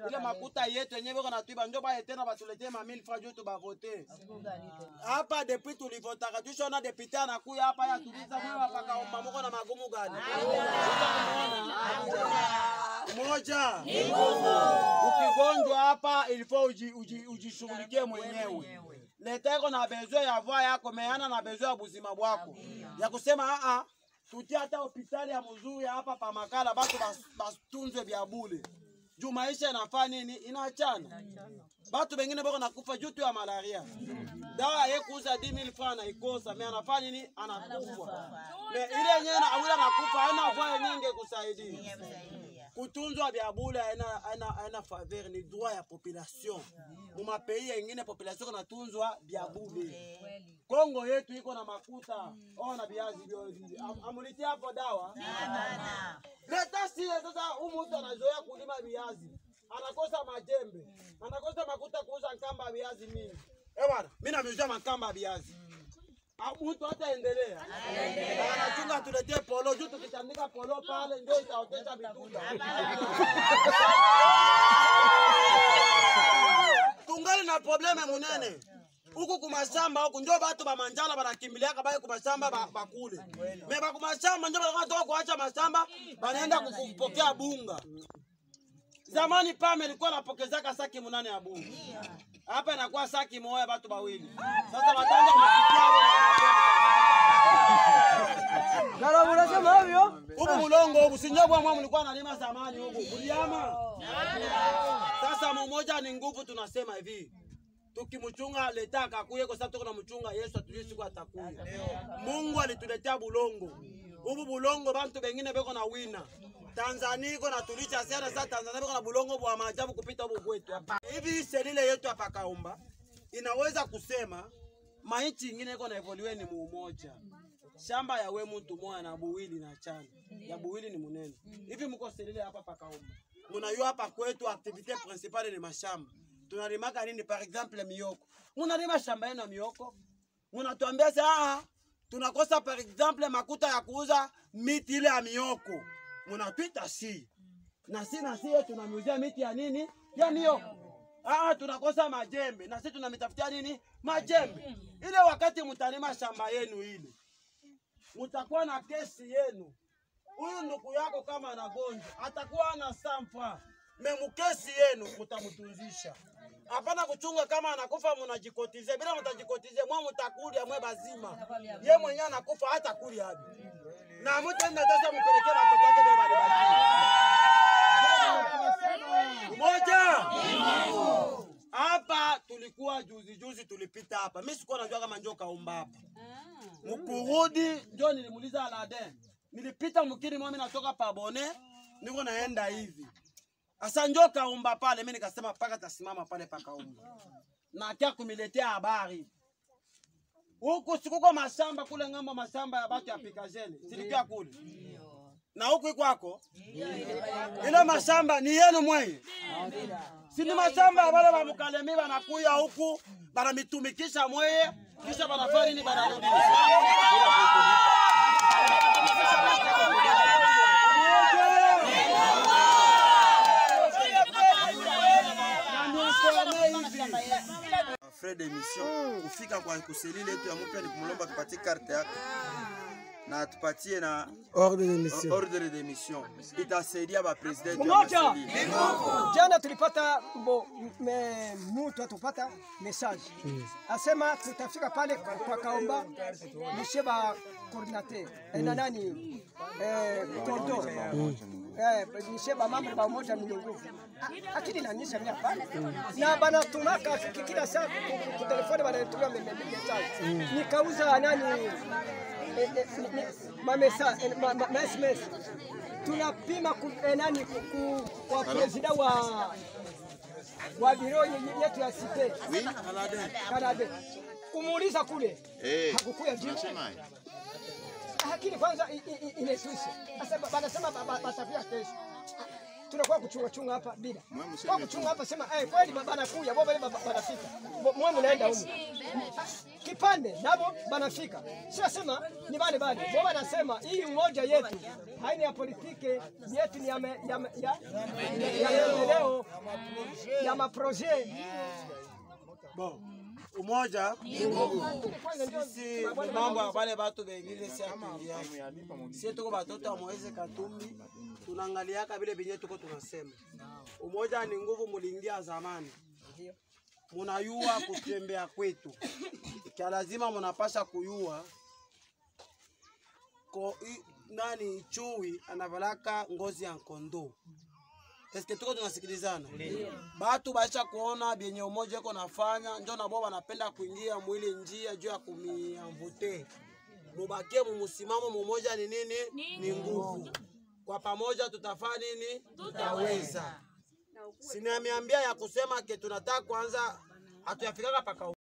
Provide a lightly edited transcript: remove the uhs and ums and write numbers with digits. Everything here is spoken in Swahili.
ile makuta yetu yenyewe kuna tuiba ndio ba tena batuletee ma 1000 francs tu ba voter. Hapa depuis tulivotaka tushona député anakuya hapa ya tuliza mwe hapa kaomba mko na magumu gani? Moja. Ukigonjwa hapa ilifo ujishughulikie mwenyewe. Leta iko na besoin ya voix yako meana na besoin ya buzima bwako. Ya kusema tutia hata hospitali ya mzuri hapa pa Makala batu bastunzwe bya bure. Juu maisha inafanya nini? Inaachana. Batu bengine bako nakufa juu tu ya malaria. Dawa yeye kuuza 10000 francs na ikosa, mimi anafanya nini? Anakufa. Ile yenyewe na awila nakufa hana voix nyingi kusaidia. Kutunzwa bya bure haina faveur ni droit ya population. Muma pays yengine population kunatunzwa bya bure. Kongo yetu iko na makuta, na viazi vyo. Amulitia hapo dawa? Hapana. Leta si sasa mtu anazoea kulima viazi. Anakosa majembe. Anakosa makuta kuuza nkamba viazi mingi. Bwana, mimi nameuza makamba viazi. Mtu hataendelea. Anachunga tuletee polo juu tukitandika polo pale ndio itaotesha vituta. Tungali na probleme munene. Huku kumashamba huku ndio watu ba manjala banakimbilia kabaya kumashamba bakule. Meba kumashamba ndio wanatoka kuacha mashamba banaenda kupokea bunga. Zamani pame ilikuwa napokezaka saki 8 ya bunga. Hapa inakuwa saki moja watu bawili. Sasa wataanza kupitia Ngara unasema hivyo? Huko mulongo huko sinyabwa mwa mlikuwa analima zamani huko. Kuliama. Sasa mmoja ni nguvu tunasema hivi. Tukimchunga leta akakuye kwa sababu tuko na mchunga Yesu atujue siku atakuya. Mungu alituletea bulongo. Hubu bulongo bantu bengine beko na wina. Tanzania iko na tulicha sana sasa Tanzania beko na bulongo bwa maajabu kupita huko kwetu hapa. Hivi selile yetu hapa Kaomba inaweza kusema mainchi nyingine iko na evolue ni mumoja. Shamba ya we mtu moja na buwili na chana. Ya buwili ni munene. Hivi mko selile hapa Kaomba. Munayua hapa kwetu activité principale ni mashamba. Tunalimaka nini par exemple mioko? Munalima shamba yenu mioko? Munatuambia sasa tunakosa par exemple makuta ya kuuza miti ile ya mioko. Munatuita si. Na si tunamiuzia miti ya nini? Ya mioko. Tunakosa majembe. Na sisi tunamitafutia nini? Majembe. Ile wakati mtalima shamba yenu ile. Mutakuwa na kesi yenu. Huyu ndugu yako kama anagonjwa atakuwa na samfa. Memukesi yenu mutamutunzisha. Hapana kuchunga kama anakufa mnajikotize. Bila mtajikotize mwa mtakulia mwe bazima. Ye mwenyewe anakufa hata kuli hadi. Na mtu anataka mpelekea watoto wake ndio bali bali. Moja. Hapa tulikuwa juzi tulipita hapa. Mimi sikuwa najua kama njoo Kaomba hapa. Mkurudi njoo nilimuuliza Aladen. Nilipita mkini mimi natoka Pabone niko naenda hivi. Asa njoo Kaomba pale mimi nikasema paka tasimama pale pa Kaomba. Na akia kumiletea habari. Huku sikuko mashamba kule ngambo mashamba ya batu ya Pikajele. Silikia kule. Na huku kwako? Ile mashamba ni yenu mwenye. Si ni mashamba wale wa Mkalemi wanakuya huku banamitumikisha mwenye kisha banafari ni banarudi. Frais d'émission kufika kwa kuselile yetu ya mpya ni kumlomba tupatie carte yako na tupatie na ordre d'émission itasaidia ba president mmoja. Jana tulipata mtu atupata message asema tutafika pale kwa Kaomba msheba coordinateur na nani Tondo msheba mambo ba moja ni nguvu akili inaonyesha mimi hapa na bana tunaka kila saa kwa telefoni bana tulia message nikauza nani SMS tunapima nani kwa president wa biro yetu ya cité Canada kumuuliza kule hakukuya jibu. Hakini kwanza imetuisha. Sasa banasema batafia kesho. Tunakuwa kuchunga hapa bila. Kwa kuchunga hapa sema kweli banakuja, wao wale banafika. Mwe mnaenda huko. Kipande nabo banafika. Sio sema ni bale. Wao wanasema hii umoja yetu haina ya politiki, yetu ni ya leo. ya maproje. Bon, umoja sisi mambo ya wale watu wengine si atuingia. Sisi tuko watoto wa Moise Katumbi, tunaangaliaka vile binye tuko tunasema. Umoja ni nguvu, muliingia zamani. Munayua kutembea kwetu. Kia lazima munapasha kuyua nani chui anavalaka ngozi ya kondo. Eske tuko tunasikilizana? Batu baisha kuona bienye umoja iko nafanya, njo nabo wanapenda kuingia mwili njia juu ya kumiamvute. Mubakie mumusimamo mmoja ni nini? Ni nguvu. Kwa pamoja tutafanya nini? Tutaweza. Sina miambia ya kusema ke tunataka kwanza hatuyafikaka paka